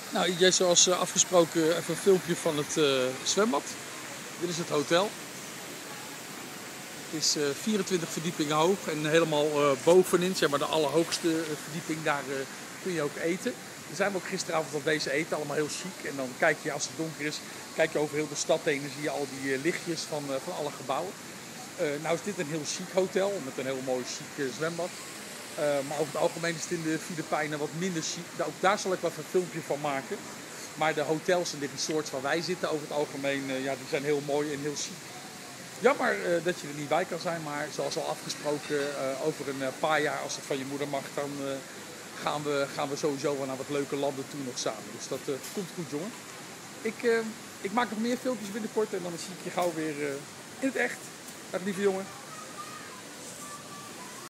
Nou, jij zoals afgesproken even een filmpje van het zwembad. Dit is het hotel. Het is 24 verdiepingen hoog en helemaal bovenin, zeg maar de allerhoogste verdieping, daar kun je ook eten. Daar zijn we ook gisteravond al deze eten, allemaal heel chic. En dan kijk je, als het donker is, kijk je over heel de stad heen en zie je al die lichtjes van alle gebouwen. Nou is dit een heel chic hotel met een heel mooi chic zwembad. Maar over het algemeen is het in de Filipijnen wat minder chic. Ook daar zal ik wel even een filmpje van maken. Maar de hotels en de resorts waar wij zitten over het algemeen, ja, die zijn heel mooi en heel chic. Jammer dat je er niet bij kan zijn, maar zoals al afgesproken, over een paar jaar als het van je moeder mag, dan gaan we sowieso wel naar wat leuke landen toe nog samen. Dus dat komt goed, jongen. Ik maak nog meer filmpjes binnenkort en dan zie ik je gauw weer in het echt. Dag lieve jongen.